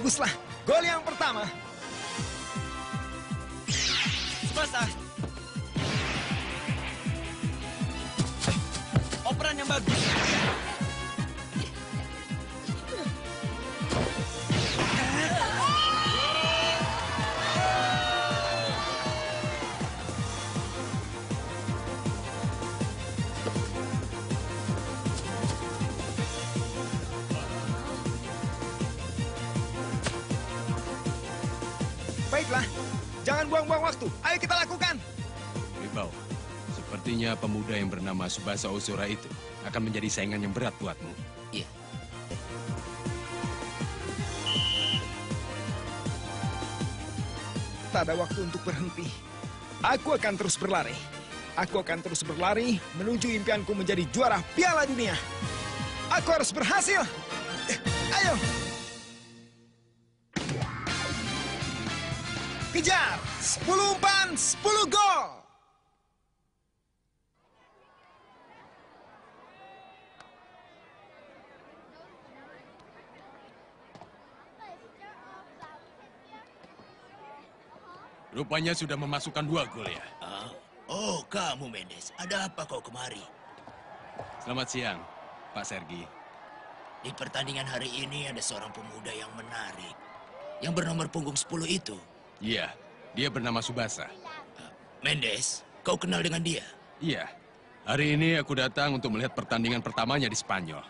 Baguslah, gol yang pertama. Tsubasa. Operan yang bagus. Baiklah, jangan buang-buang waktu. Ayo kita lakukan. Wibawa, sepertinya pemuda yang bernama Tsubasa Ozora itu akan menjadi saingan yang berat buatmu. Iya. Tak ada waktu untuk berhenti. Aku akan terus berlari. Aku akan terus berlari menuju impianku menjadi juara Piala Dunia. Aku harus berhasil. Ayo. Kejar! 10 umpan, 10 gol! Rupanya sudah memasukkan 2 gol ya. Oh, kamu Mendes. Ada apa kau kemari? Selamat siang, Pak Sergi. Di pertandingan hari ini ada seorang pemuda yang menarik. Yang bernomor punggung 10 itu. Iya, dia bernama Tsubasa. Mendes, kau kenal dengan dia? Iya, hari ini aku datang untuk melihat pertandingan pertamanya di Spanyol.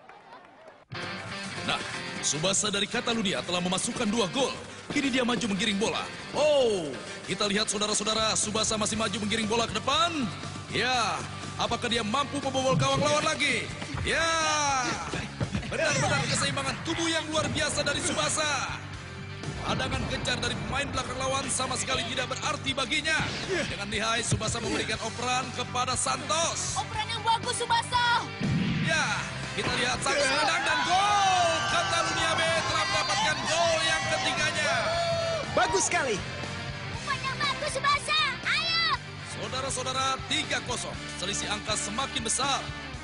Nah, Tsubasa dari Catalunya telah memasukkan 2 gol. Kini dia maju menggiring bola. Oh, kita lihat saudara-saudara, Tsubasa masih maju menggiring bola ke depan. Ya, apakah dia mampu membobol gawang lawan lagi? Ya, benar-benar keseimbangan tubuh yang luar biasa dari Tsubasa. Hadangan kejar dari pemain belakang lawan sama sekali tidak berarti baginya. Dengan lihai, Tsubasa memberikan operan kepada Santos. Operan yang bagus, Tsubasa. Ya, kita lihat sang sedang dan gol. Catalunya B telah mendapatkan gol yang ketiganya. Bagus sekali. Umpan yang bagus, Tsubasa. Ayo. Saudara-saudara, 3-0. Selisih angka semakin besar.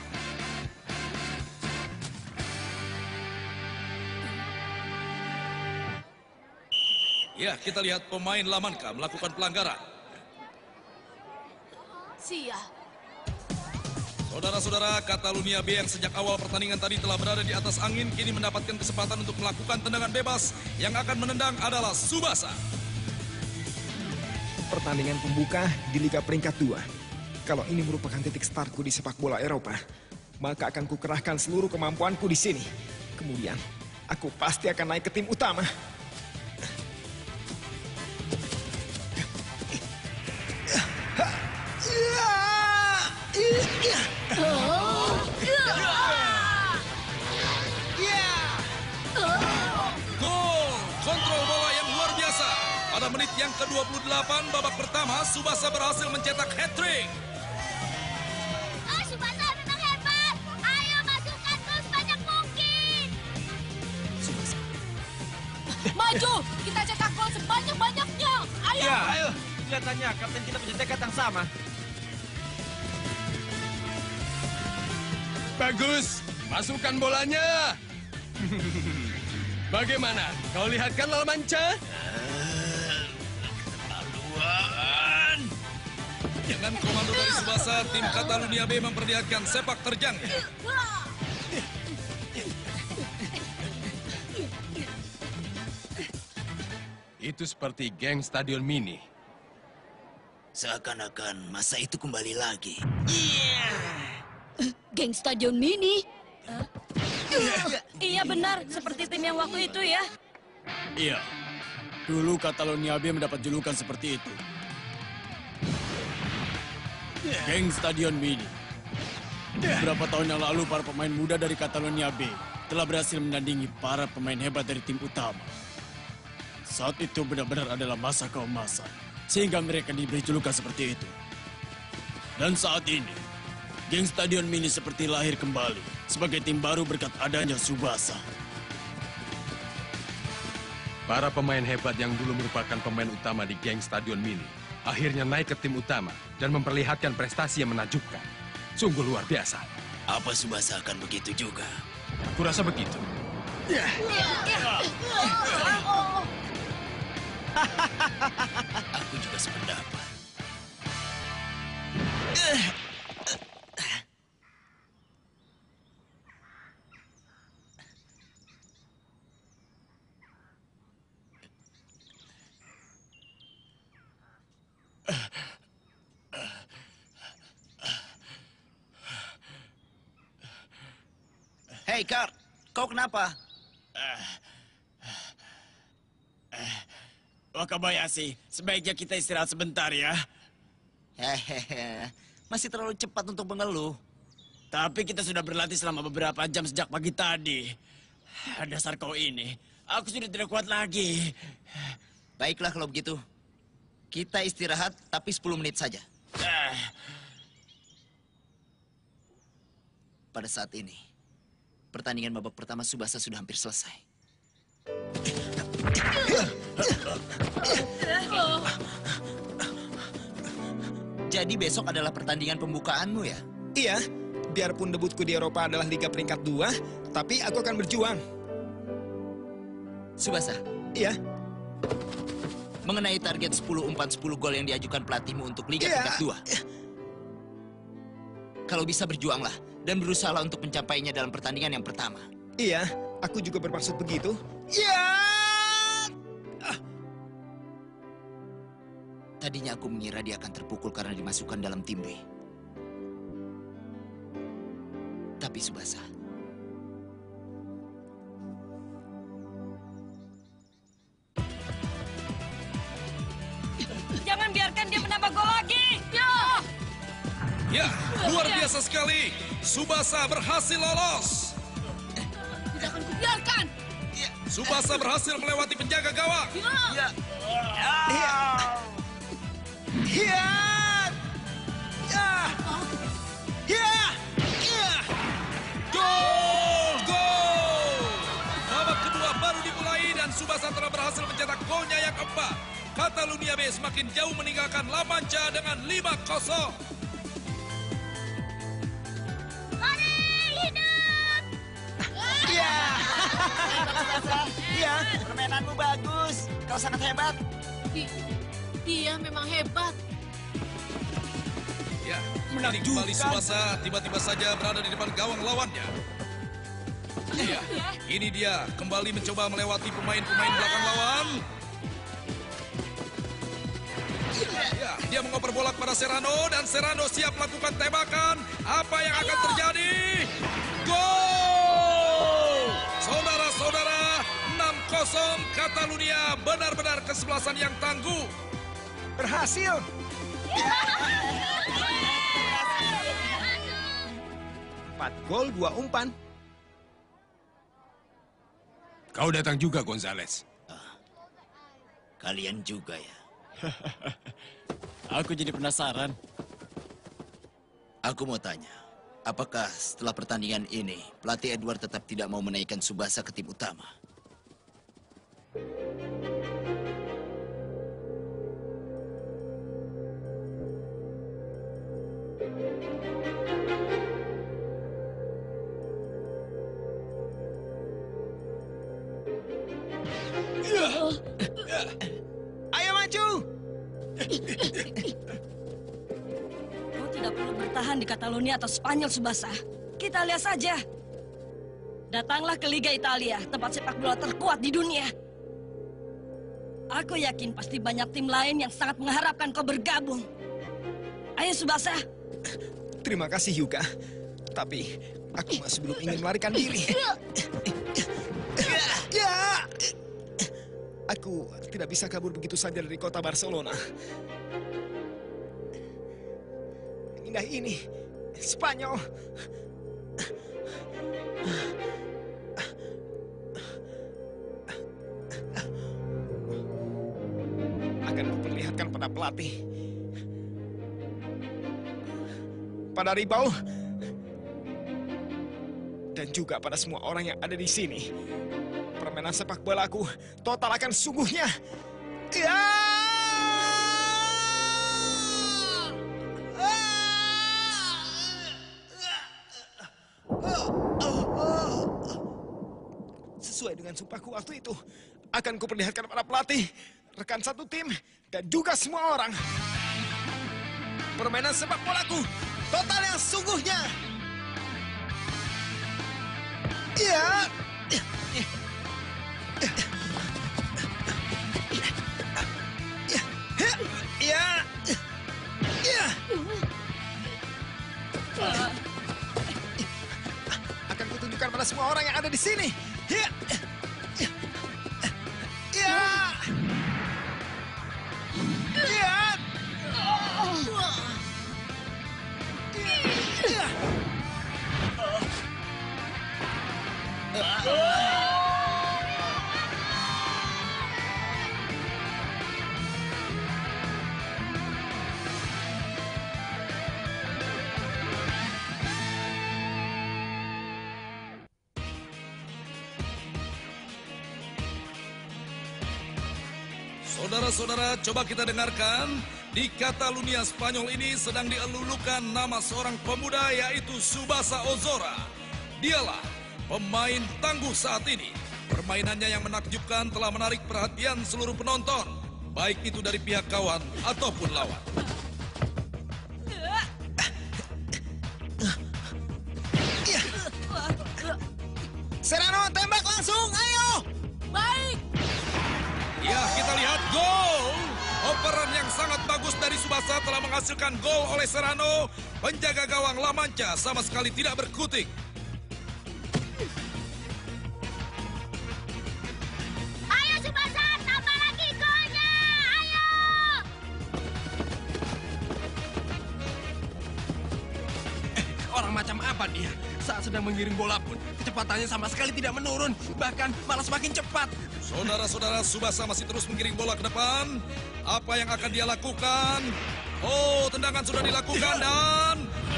Ya, kita lihat pemain Lamanka melakukan pelanggaran. Sia. Saudara-saudara, Catalunya B yang sejak awal pertandingan tadi telah berada di atas angin, kini mendapatkan kesempatan untuk melakukan tendangan bebas. Yang akan menendang adalah Tsubasa. Pertandingan pembuka di Liga peringkat 2. Kalau ini merupakan titik startku di sepak bola Eropa, maka akan kukerahkan seluruh kemampuanku di sini. Kemudian, aku pasti akan naik ke tim utama. Gol! Kontrol bola yang luar biasa. Pada menit yang ke-28 babak pertama, Tsubasa berhasil mencetak hat-trick. Oh, Tsubasa memang hebat. Ayo masukkan gol sebanyak mungkin. Tsubasa. Maju, kita cetak gol sebanyak-banyaknya. Ayo. Ayo. Kelihatannya kapten kita punya tekad yang sama. Bagus, masukkan bolanya. Bagaimana? Kau lihatkan Lamanca? Keterlaluan. Dengan komando dari Tsubasa, tim Catalunya B memperlihatkan sepak terjangnya. Itu seperti geng Stadion Mini. Seakan-akan masa itu kembali lagi. Geng Stadion Mini. Iya benar, seperti tim yang waktu itu ya. Iya, dulu Catalunya B mendapat julukan seperti itu. Geng Stadion Mini. Beberapa tahun yang lalu, para pemain muda dari Catalunya B telah berhasil menandingi para pemain hebat dari tim utama. Saat itu benar-benar adalah masa keemasan, sehingga mereka diberi julukan seperti itu. Dan saat ini, Geng Stadion Mini seperti lahir kembali sebagai tim baru berkat adanya Tsubasa. Para pemain hebat yang dulu merupakan pemain utama di geng Stadion Mini akhirnya naik ke tim utama dan memperlihatkan prestasi yang menakjubkan. Sungguh luar biasa. Apa Tsubasa akan begitu juga? Kurasa begitu. Aku juga sependapat. Hei, Kar, kau kenapa? Wakabayashi, sebaiknya kita istirahat sebentar ya. Hehehe, masih terlalu cepat untuk mengeluh. Tapi kita sudah berlatih selama beberapa jam sejak pagi tadi. Dasar kau ini, aku sudah tidak kuat lagi. Baiklah kalau begitu. Kita istirahat, tapi 10 menit saja. Pada saat ini, pertandingan babak pertama Tsubasa sudah hampir selesai. Jadi besok adalah pertandingan pembukaanmu ya? Iya, biarpun debutku di Eropa adalah Liga peringkat 2, tapi aku akan berjuang. Tsubasa, Iya, mengenai target 10 umpan 10 gol yang diajukan pelatihmu untuk Liga Iya. peringkat 2. Kalau bisa berjuanglah dan berusaha untuk mencapainya dalam pertandingan yang pertama. iya, aku juga bermaksud begitu. Iya! Tadinya aku mengira dia akan terpukul karena dimasukkan dalam tim B. Tapi Tsubasa, Jangan biarkan dia menambah gol lagi. Ya, luar biasa sekali. Tsubasa berhasil lolos. Tidak akan kubiarkan. Tsubasa berhasil melewati penjaga gawang. Iya! Iya! Iya! Iya! Gol! Gol! Babak kedua baru dimulai dan Tsubasa telah berhasil mencetak golnya yang keempat. Catalunya B semakin jauh meninggalkan La Mancha dengan 5-0. Mari hidup. Iya! Iya! permainanmu bagus. Kau sangat hebat. Dia memang hebat. Ya, ini kembali Tsubasa tiba-tiba saja berada di depan gawang lawannya. Ya, ini dia kembali mencoba melewati pemain-pemain belakang lawan. Ya, dia mengoper bola kepada Serrano dan Serrano siap melakukan tembakan. Apa yang akan terjadi? Gol! Saudara-saudara, 6-0 Catalunya, benar-benar kesebelasan yang tangguh. Berhasil! 4 gol, 2 umpan. Kau datang juga, Gonzales. Kalian juga ya. Aku jadi penasaran. Aku mau tanya, apakah setelah pertandingan ini, pelatih Edward tetap tidak mau menaikkan Tsubasa ke tim utama? Ayo maju! Kau tidak perlu bertahan di Catalonia atau Spanyol, Tsubasa. Kita lihat saja. Datanglah ke Liga Italia, tempat sepak bola terkuat di dunia. Aku yakin pasti banyak tim lain yang sangat mengharapkan kau bergabung. Ayo, Tsubasa. Terima kasih, Hyuga. Tapi aku masih belum ingin melarikan diri. Ya! Aku tidak bisa kabur begitu saja dari kota Barcelona. Indah ini, Spanyol. Akan kuperlihatkan pada pelatih, pada Ribau, dan juga pada semua orang yang ada di sini. Permainan sepak bolaku total akan sungguhnya. Ya! Sesuai dengan sumpahku waktu itu, akan kuperlihatkan para pelatih, rekan satu tim, dan juga semua orang. Permainan sepak bolaku, total yang sungguhnya. Ya. Ya. Ya. Akan kutunjukkan pada semua orang yang ada di sini. Ya. Ya. Ya. Saudara-saudara, coba kita dengarkan. Di Catalunya Spanyol ini sedang dielulukan nama seorang pemuda yaitu Tsubasa Ozora. Dialah pemain tangguh saat ini. Permainannya yang menakjubkan telah menarik perhatian seluruh penonton, baik itu dari pihak kawan ataupun lawan. Serrano, tembak langsung, ayo! Baik. Ya, kita lihat gol. Operan yang sangat bagus dari Tsubasa telah menghasilkan gol oleh Serrano. Penjaga gawang La Mancha sama sekali tidak berkutik. Ayo Tsubasa, tambah lagi golnya. Ayo. Orang macam apa dia? Saat sedang mengiring bola pun, kecepatannya sama sekali tidak menurun. Bahkan malah semakin cepat. Saudara-saudara, Tsubasa masih terus mengiring bola ke depan. Apa yang akan dia lakukan? Oh, tendangan sudah dilakukan dan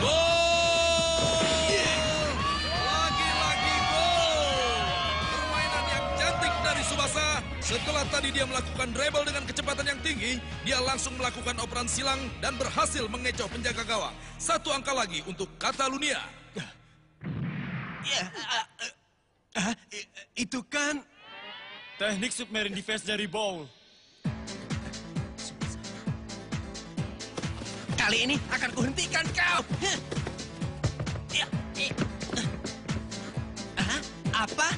gol! Lagi-lagi gol! Permainan yang cantik dari Tsubasa. Setelah tadi dia melakukan dribble dengan kecepatan yang tinggi, dia langsung melakukan operan silang dan berhasil mengecoh penjaga gawang. 1 angka lagi untuk Catalunya. Itu kan... Teknik submarine defense dari Bowl. Kali ini akan kuhentikan kau. Apa?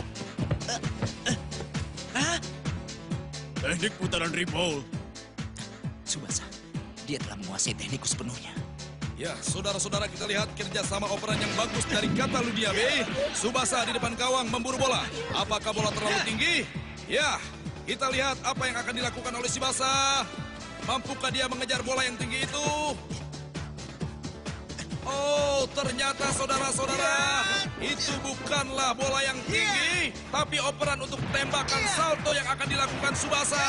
Teknik putaran rebound. Tsubasa, dia telah menguasai teknikku sepenuhnya. Ya, saudara-saudara, kita lihat kerjasama operan yang bagus dari Catalunya B. Tsubasa di depan gawang memburu bola. Apakah bola terlalu tinggi? Ya, kita lihat apa yang akan dilakukan oleh Tsubasa. Mampukah dia mengejar bola yang tinggi itu? Oh, ternyata saudara-saudara, itu bukanlah bola yang tinggi, tapi operan untuk tembakan salto yang akan dilakukan Tsubasa.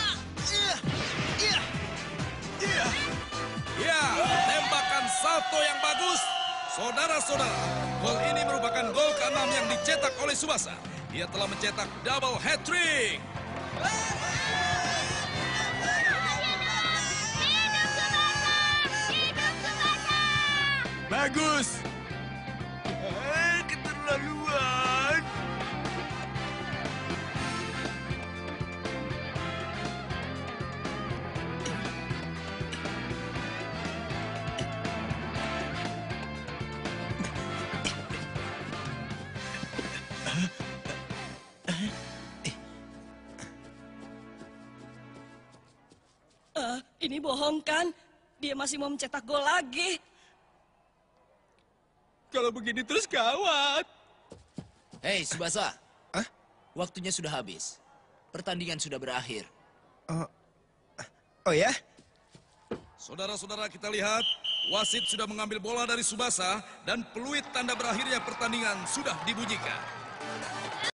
Ya, tembakan salto yang bagus. Saudara-saudara, gol ini merupakan gol ke-6 yang dicetak oleh Tsubasa. Dia telah mencetak double hat-trick. Hidup Tsubasa! Hidup Tsubasa! Bagus. Keterlaluan. Ini bohong kan? Dia masih mau mencetak gol lagi. Kalau begini terus gawat. Hei, Tsubasa. Waktunya sudah habis. Pertandingan sudah berakhir. Oh ya? Saudara-saudara, kita lihat wasit sudah mengambil bola dari Tsubasa dan peluit tanda berakhirnya pertandingan sudah dibunyikan.